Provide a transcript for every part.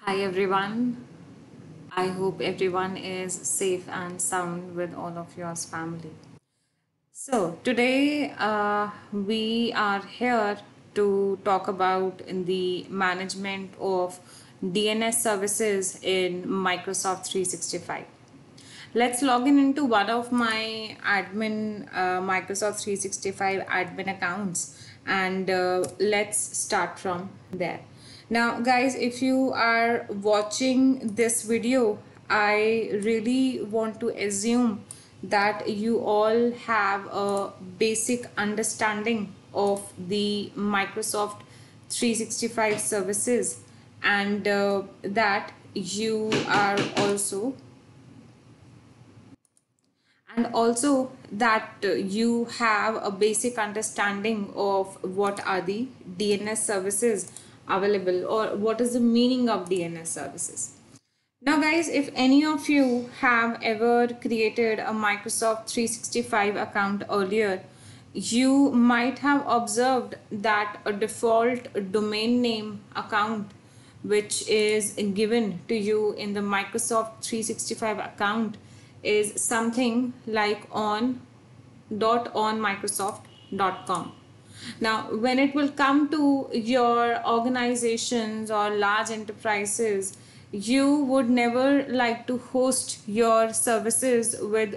Hi everyone. I hope everyone is safe and sound with all of yours family. So today we are here to talk about the management of DNS services in Microsoft 365. Let's log in into one of my admin Microsoft 365 admin accounts and let's start from there. Now guys, if you are watching this video, I really want to assume that you all have a basic understanding of the Microsoft 365 services and that you are also that you have a basic understanding of what are the DNS services available or what is the meaning of DNS services. Now guys, if any of you have ever created a Microsoft 365 account earlier, you might have observed that a default domain name account which is given to you in the Microsoft 365 account is something like on.onmicrosoft.com. Now, when it will come to your organizations or large enterprises, you would never like to host your services with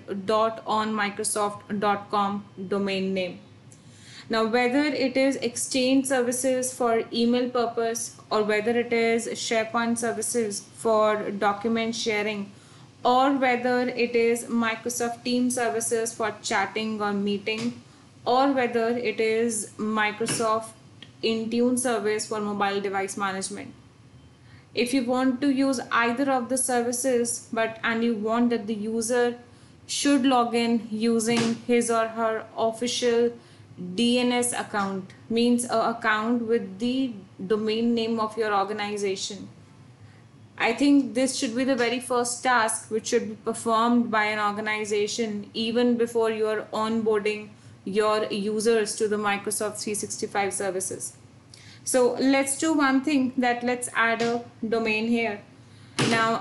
.onmicrosoft.com domain name. Now, whether it is Exchange services for email purpose or whether it is SharePoint services for document sharing or whether it is Microsoft Teams services for chatting or meeting or whether it is Microsoft Intune service for mobile device management. If you want to use either of the services and you want that the user should log in using his or her official DNS account, means a account with the domain name of your organization, I think this should be the very first task which should be performed by an organization even before you are onboarding your users to the Microsoft 365 services. So let's do one thing, that let's add a domain here. Now,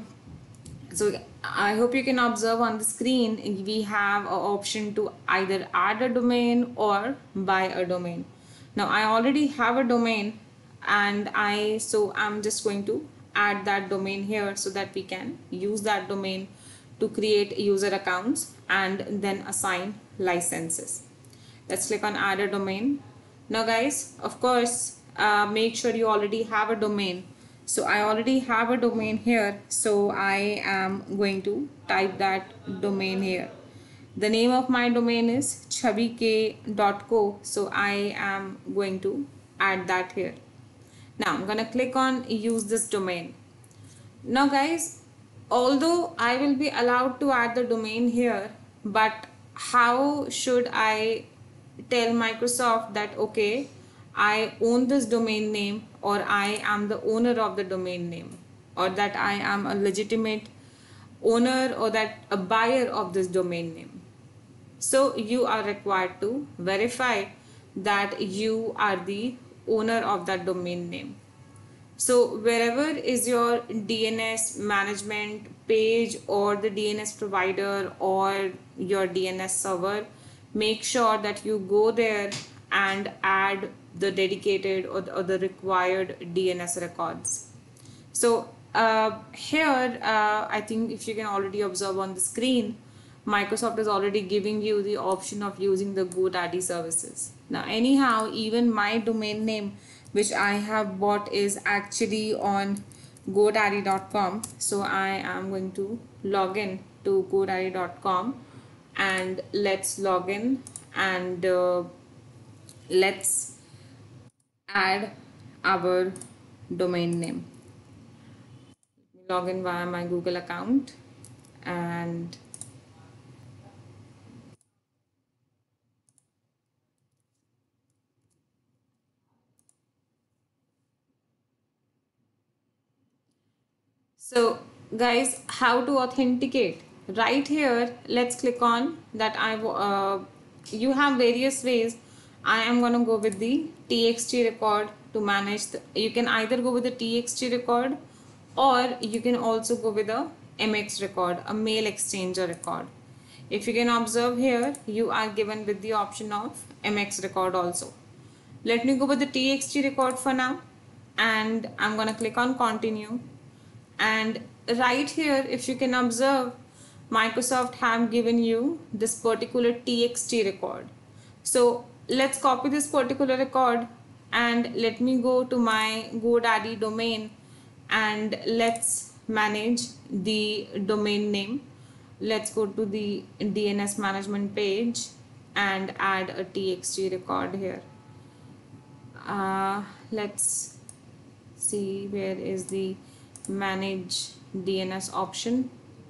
so I hope you can observe on the screen, we have an option to either add a domain or buy a domain. Now I already have a domain and I'm just going to add that domain here so that we can use that domain to create user accounts and then assign licenses. Let's click on add a domain. Now guys, of course, make sure you already have a domain. So I already have a domain here, so I am going to type that domain here. The name of my domain is chabik.co, so I am going to add that here. Now I'm gonna click on use this domain. Now guys, although I will be allowed to add the domain here, but how should I tell Microsoft that okay, I own this domain name or I am the owner of the domain name or that I am a legitimate owner or that a buyer of this domain name? So you are required to verify that you are the owner of that domain name. So wherever is your DNS management page or the DNS provider or your DNS server, make sure that you go there and add the dedicated or the required DNS records. So here, I think if you can already observe on the screen, Microsoft is already giving you the option of using the GoDaddy services. Now, anyhow, even my domain name, which I have bought, is actually on GoDaddy.com. So I am going to log in to GoDaddy.com and let's log in and let's add our domain name. Log in via my Google account and so guys, how to authenticate? Right here, let's click on that. You have various ways. I am going to go with the TXT record to manage you can either go with the TXT record or you can also go with a MX record, a mail exchanger record. If you can observe here, you are given with the option of MX record also. Let me go with the TXT record for now, and I'm gonna click on continue. And right here, if you can observe, Microsoft have given you this particular TXT record. So let's copy this particular record and let me go to my GoDaddy domain and let's manage the domain name. Let's go to the DNS management page and add a TXT record here. Let's see where is the manage DNS option,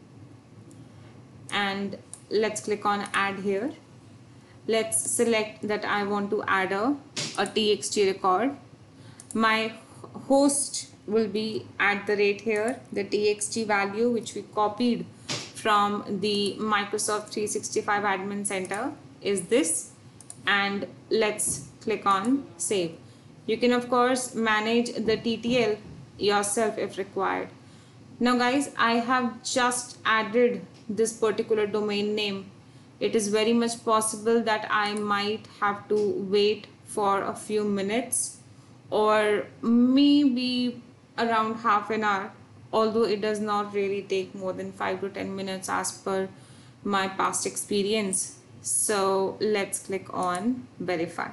and let's click on add here. Let's select that I want to add a TXT record. My host will be at the rate here, the TXT value which we copied from the Microsoft 365 Admin Center is this, and let's click on save. You can of course manage the TTL yourself if required. Now guys, I have just added this particular domain name. It is very much possible that I might have to wait for a few minutes or maybe around half an hour, although it does not really take more than 5 to 10 minutes as per my past experience. So let's click on verify.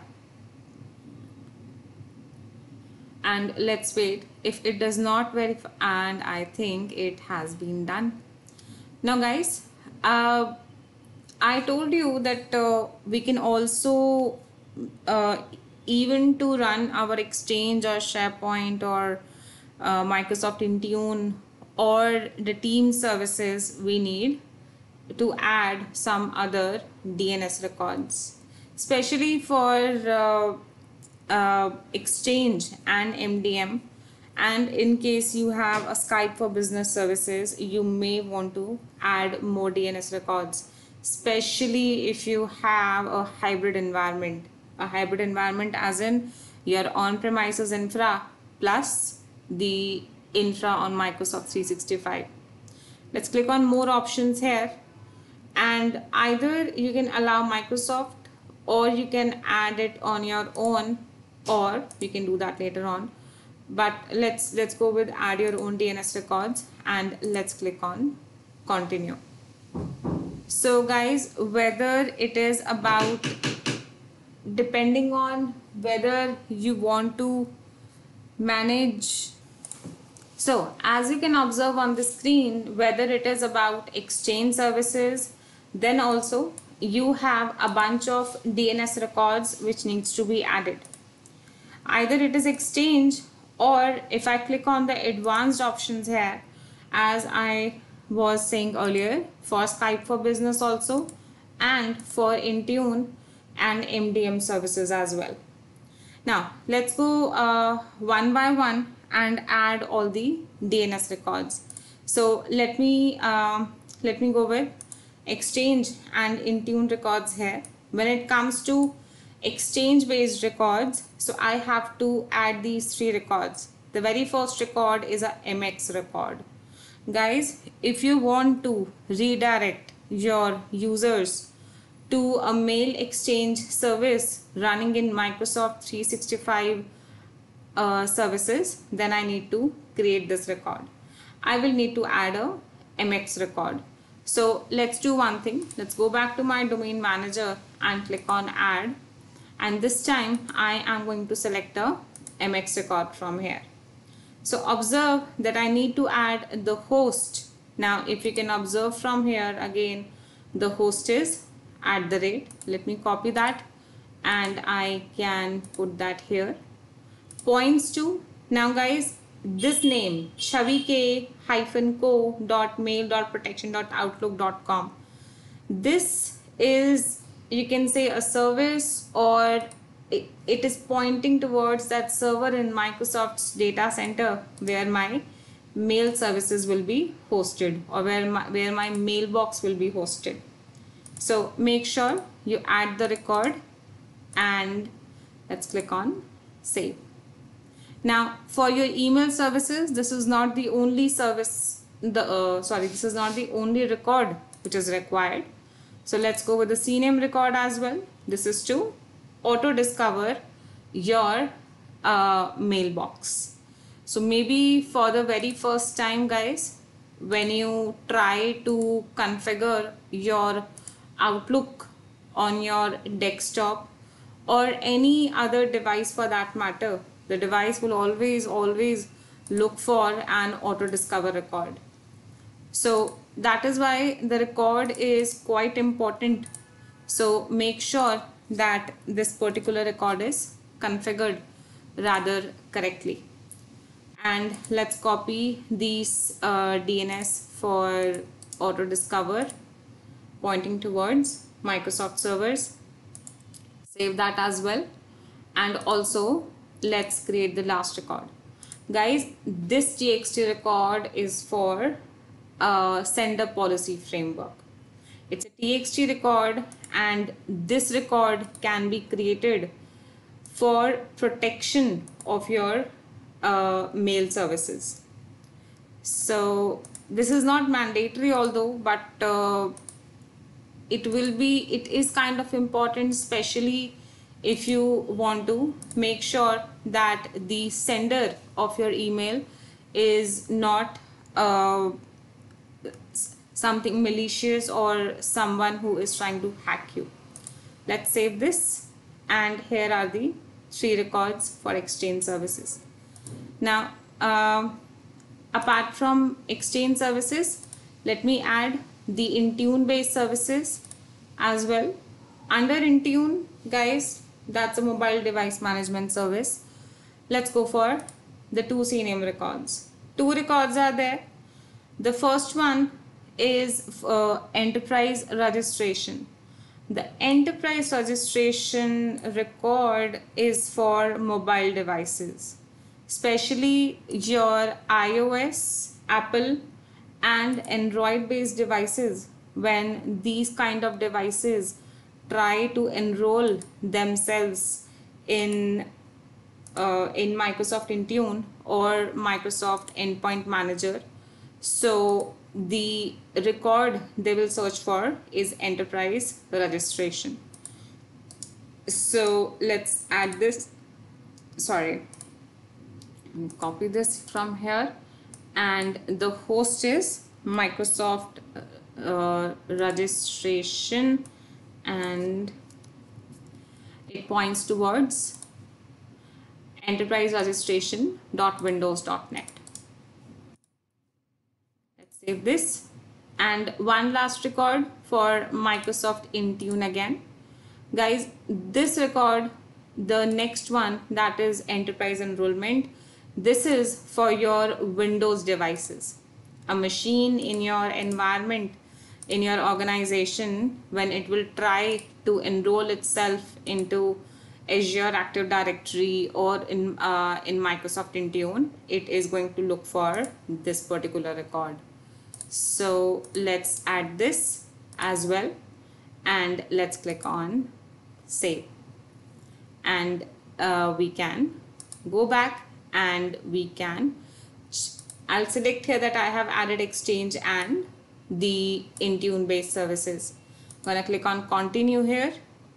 And let's wait if it does not verify, and I think it has been done. Now guys, I told you that we can also even to run our Exchange or SharePoint or Microsoft Intune or the team services, we need to add some other DNS records, especially for Exchange and MDM. And in case you have a Skype for Business services, you may want to add more DNS records, especially if you have a hybrid environment. A hybrid environment as in your on-premises infra plus the infra on Microsoft 365. Let's click on more options here, and either you can allow Microsoft or you can add it on your own, or we can do that later on. But let's go with add your own DNS records, and let's click on continue. So guys, whether it is about, depending on whether you want to manage, so as you can observe on the screen, whether it is about Exchange services, then also you have a bunch of DNS records which needs to be added. Either it is Exchange, or if I click on the advanced options here, as I was saying earlier, for Skype for Business also, and for Intune and MDM services as well. Now let's go one by one and add all the DNS records. So let me go with Exchange and Intune records here. When it comes to Exchange based records, so I have to add these 3 records. The very first record is a MX record. Guys, if you want to redirect your users to a mail exchange service running in Microsoft 365 services, then I need to create this record. I will need to add a MX record. So let's do one thing. Let's go back to my domain manager and click on add. And this time I am going to select a MX record from here. So observe that I need to add the host. Now if you can observe from here again, the host is @ let me copy that and I can put that here. Points to, now guys, this name chavik-co.mail.protection.outlook.com, this is, you can say, a service, or it is pointing towards that server in Microsoft's data center where my mail services will be hosted, or where my mailbox will be hosted. So make sure you add the record and let's click on save. Now, for your email services, this is not the only service, this is not the only record which is required. So let's go with the CNAME record as well. This is to auto discover your mailbox. So maybe for the very first time, guys, when you try to configure your Outlook on your desktop or any other device for that matter, the device will always look for an auto discover record. So that is why the record is quite important. So make sure that this particular record is configured rather correctly. And let's copy these DNS for auto discover pointing towards Microsoft servers. Save that as well. And also let's create the last record. Guys, this txt record is for sender policy framework. It's a txt record, and this record can be created for protection of your mail services. So this is not mandatory although, but it is kind of important, especially if you want to make sure that the sender of your email is not something malicious or someone who is trying to hack you. Let's save this, and here are the 3 records for Exchange services. Now apart from Exchange services, let me add the Intune based services as well. Under Intune, guys, that's a mobile device management service. Let's go for the 2 CNAME records. 2 records are there. The first one is enterprise registration. The enterprise registration record is for mobile devices, especially your iOS, Apple and Android based devices. When these kind of devices try to enroll themselves in Microsoft Intune or Microsoft Endpoint Manager, so the record they will search for is enterprise registration. So let's add this, copy this from here, and the host is Microsoft registration, and it points towards enterprise registration.windows.net. Let's save this. And one last record for Microsoft Intune again. Guys, this record, the next one, that is enterprise enrollment, this is for your Windows devices. A machine in your environment, in your organization, when it will try to enroll itself into Azure Active Directory or in Microsoft Intune, it is going to look for this particular record. So let's add this as well, and let's click on save, and we can go back and we can, I'll select here that I have added Exchange and the Intune based services. I'm gonna click on continue here.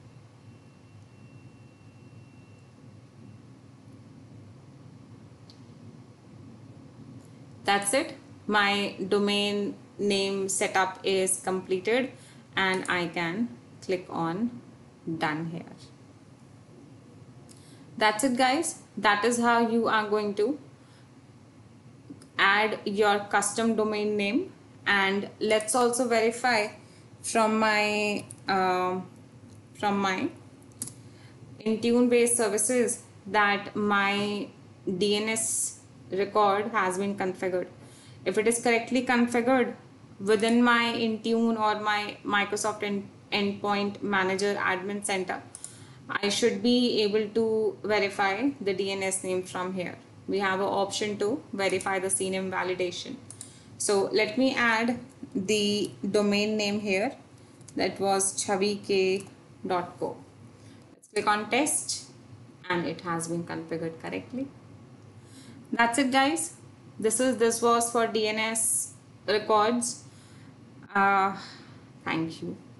That's it. My domain name setup is completed, and I can click on done here. That's it, guys. That is how you are going to add your custom domain name. And let's also verify from my Intune based services that my DNS record has been configured. If it is correctly configured within my Intune or my Microsoft Endpoint Manager Admin Center, I should be able to verify the DNS name from here. We have an option to verify the CNAME validation. So let me add the domain name here. That was chavik.co. Let's click on test, and it has been configured correctly. That's it, guys. This was for DNS records. Uh, Thank you.